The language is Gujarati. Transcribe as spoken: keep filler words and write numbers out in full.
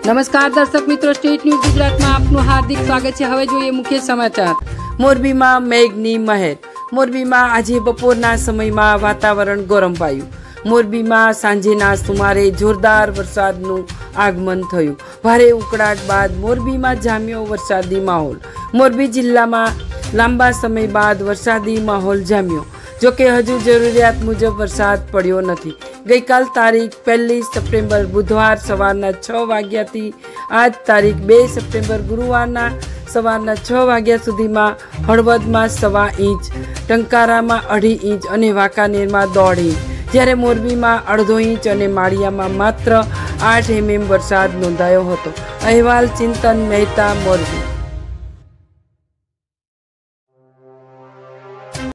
नमस्कार दर्शक मित्रों, स्टेट न्यूज गुजरात में आपનું हार्दिक स्वागत है। હવે જોઈએ મુખ્ય સમાચાર। મોરબીમાં મેઘની મહેર। મોરબીમાં આજે બપોરના સમયમાં વાતાવરણ ગરમાયું। મોરબીમાં સાંજના સુમારે જોરદાર વરસાદનું આગમન થયું। ભારે ઉકળાટ બાદ મોરબીમાં જામ્યો વરસાદી માહોલ। મોરબી જિલ્લામાં લાંબા સમય બાદ વરસાદી માહોલ જામ્યો। જો કે હજુ જરૂરિયાત મુજબ વરસાદ પડ્યો નથી। ગઈકાલ તારીખ પહેલી સપ્ટેમ્બર બુધવાર સવારના છ વાગ્યાથી આજ તારીખ બે સપ્ટેમ્બર ગુરુવારના સવારના છ વાગ્યા સુધીમાં હળવદમાં સવા ઇંચ, ટંકારામાં અઢી ઇંચ અને વાંકાનેરમાં દોઢ ઇંચ, જ્યારે મોરબીમાં અડધો ઇંચ અને માળિયામાં માત્ર આઠ એમએમ વરસાદ નોંધાયો હતો। અહેવાલ ચિંતન મહેતા, મોરબી।